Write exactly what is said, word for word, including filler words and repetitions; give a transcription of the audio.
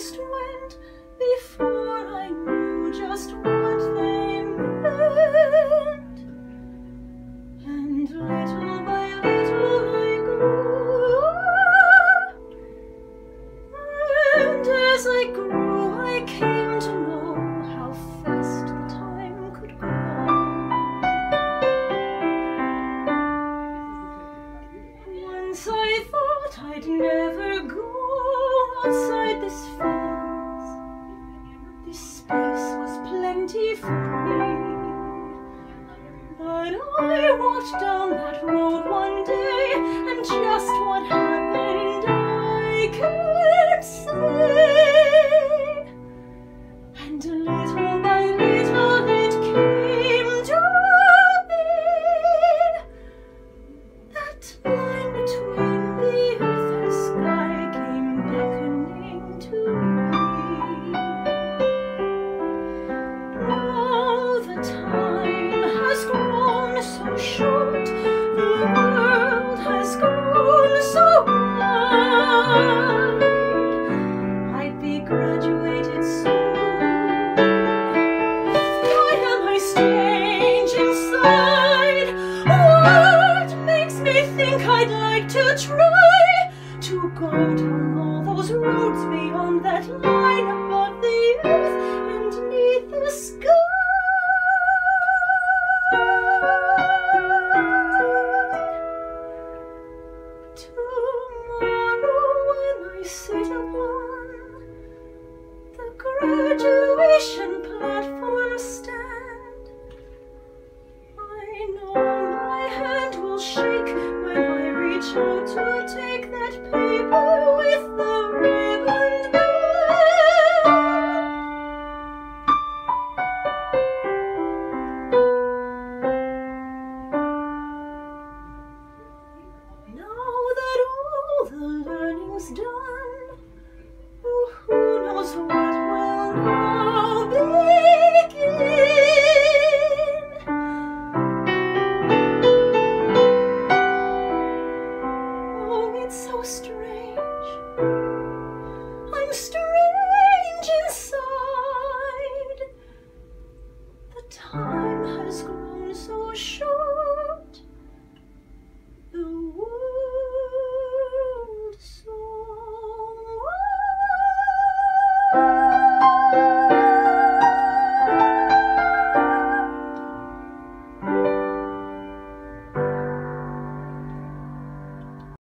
almost went before I knew just what they meant. And little by little I grew, and as I grew I came to know how fast the time could go. Once I thought I'd never go outside this fence. This space was plenty free. But I walked down that road one day, and just what happened I can't say. And little by little it came to be. That line between the earth and sky came beckoning to me. Now the time has grown so short, the world has grown so wide. I'd be graduated soon. Why am I strange inside? What makes me think I'd like to try to go down all those roads beyond that line above the earth and neath the sky? Tomorrow when I sit upon the graduation platform stand, I know my hand will shake when I reach out to take that paper with the ribbon band. Now that all the learning's done, oh, who knows what will now begin? Oh, it's so strange. I'm strange inside. The time